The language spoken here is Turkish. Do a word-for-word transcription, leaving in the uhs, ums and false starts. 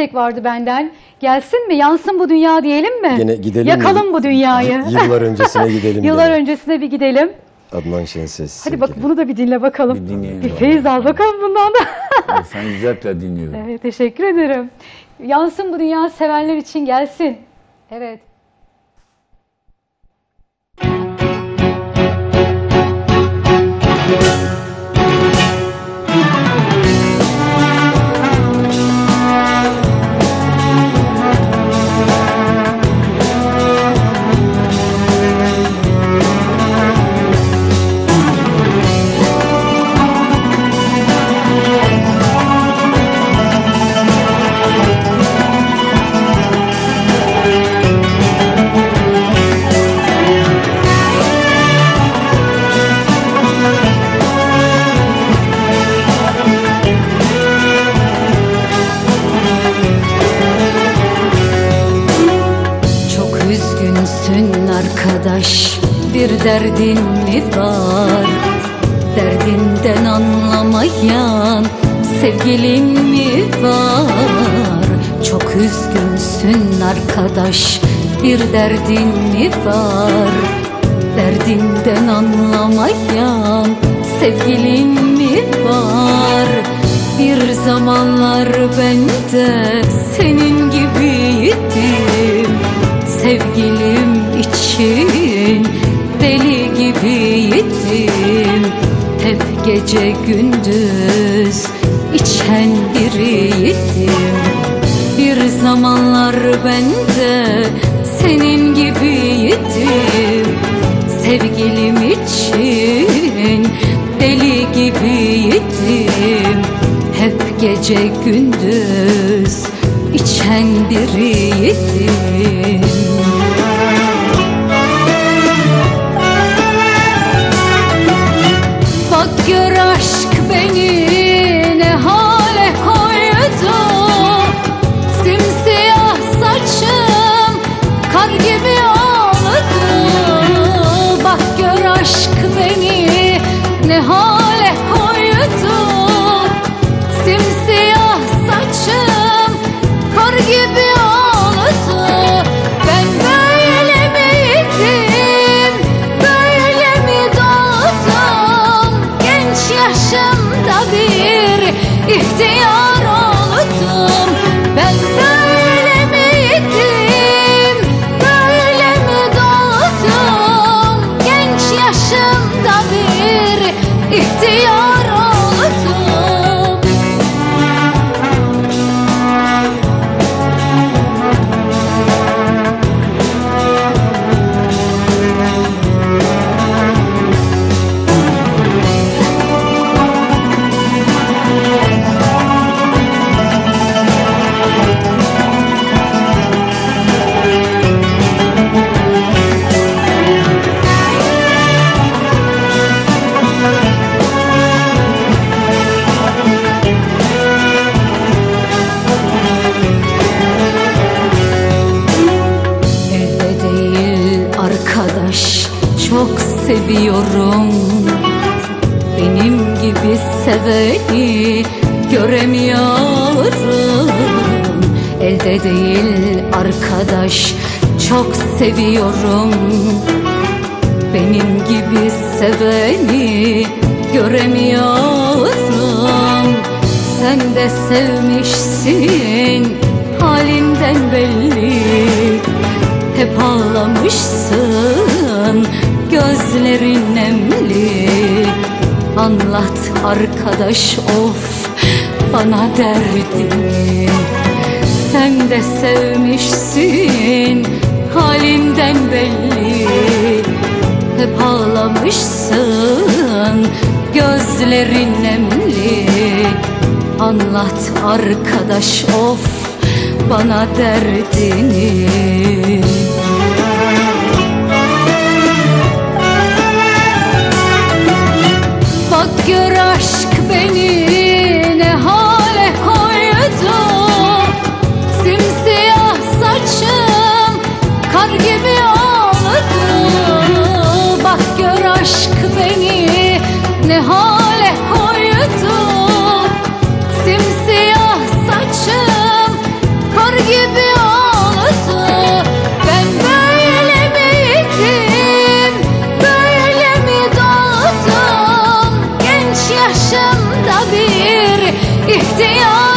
istek vardı benden. Gelsin mi? Yansın bu dünya diyelim mi? Gene gidelim Yakalım mi? bu dünyayı. Yıllar öncesine gidelim. Yıllar gene. öncesine bir gidelim. Adnan Şenses. Hadi sevgili. bak bunu da bir dinle bakalım. Bir dinleyelim. Bir feyiz al bakalım bundan da. Sen güzel dinliyorum. Evet, teşekkür ederim. Yansın bu dünya sevenler için gelsin. Evet. Arkadaş, bir derdin mi var? Derdinden anlamayan sevgilin mi var? Çok üzgünsün arkadaş, bir derdin mi var? Derdinden anlamayan sevgilin mi var? Bir zamanlar ben de senin gibiydim, sevgilim için deli gibiydim. Hep gece gündüz içen biriydim. Bir zamanlar ben de senin gibiydim, sevgilim için deli gibiydim. Hep gece gündüz içen biriydim. Bak gör aşk beni ne hale koydu. Simsiyah saçım kar gibi oldu. Bak gör aşk beni ne hale koydu. Simsiyah saçım kar gibi oldu. Ben böyle miydim, böyle mi doğdum? Genç yaşımda bir ihtiyar oldum. Ben böyle miydim, böyle mi doğdum? Genç yaşımda bir ihtiyar oldum. Elde değil arkadaş, çok seviyorum. Benim gibi seveni göremiyorum. Elde değil arkadaş, çok seviyorum. Benim gibi seveni göremiyorum. Sen de sevmişsin, halinden belli. Hep ağlamışsın, gözlerin nemli. Anlat arkadaş of bana derdini. Sen de sevmişsin, halinden belli. Hep ağlamışsın, gözlerin nemli. Anlat arkadaş of bana derdini. Bak gör aşk beni ne hale koydu. Simsiyah saçım kar gibi oldu. Bak gör aşk beni ne hale koydu. Simsiyah saçım ihtiyar